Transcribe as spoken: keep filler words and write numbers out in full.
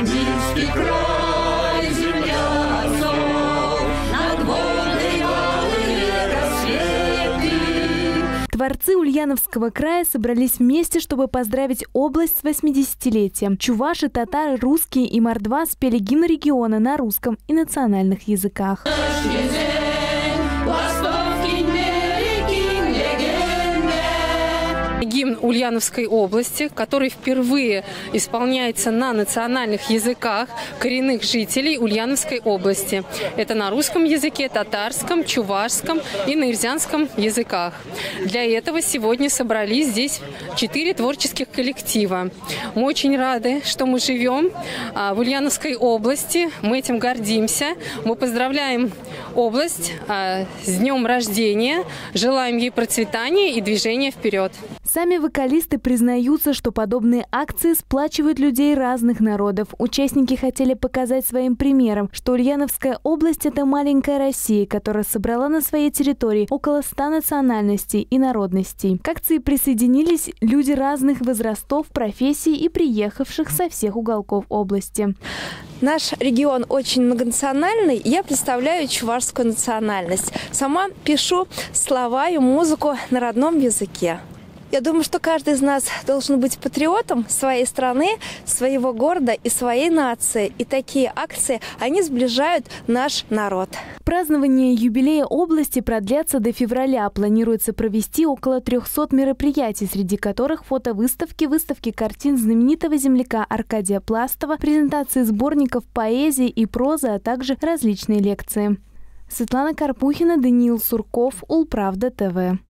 Ульяновский край, земля отцов, над Волгой голые рассветы. Творцы Ульяновского края собрались вместе, чтобы поздравить область с восьмидесятилетием. Чуваши, татары, русские и мордва спели гимн региона на русском и национальных языках. Гимн Ульяновской области, который впервые исполняется на национальных языках коренных жителей Ульяновской области. Это на русском языке, татарском, чувашском и наирзянском языках. Для этого сегодня собрались здесь четыре творческих коллектива. Мы очень рады, что мы живем в Ульяновской области. Мы этим гордимся. Мы поздравляем область с днем рождения, желаем ей процветания и движения вперед. Сами вокалисты признаются, что подобные акции сплачивают людей разных народов. Участники хотели показать своим примером, что Ульяновская область – это маленькая Россия, которая собрала на своей территории около ста национальностей и народностей. К акции присоединились люди разных возрастов, профессий и приехавших со всех уголков области. Наш регион очень многонациональный. Я представляю чувашскую национальность. Сама пишу слова и музыку на родном языке. Я думаю, что каждый из нас должен быть патриотом своей страны, своего города и своей нации. И такие акции, они сближают наш народ. Празднование юбилея области продлятся до февраля. Планируется провести около трёхсот мероприятий, среди которых фотовыставки, выставки картин знаменитого земляка Аркадия Пластова, презентации сборников поэзии и прозы, а также различные лекции. Светлана Карпухина, Даниил Сурков, Улправда ТВ.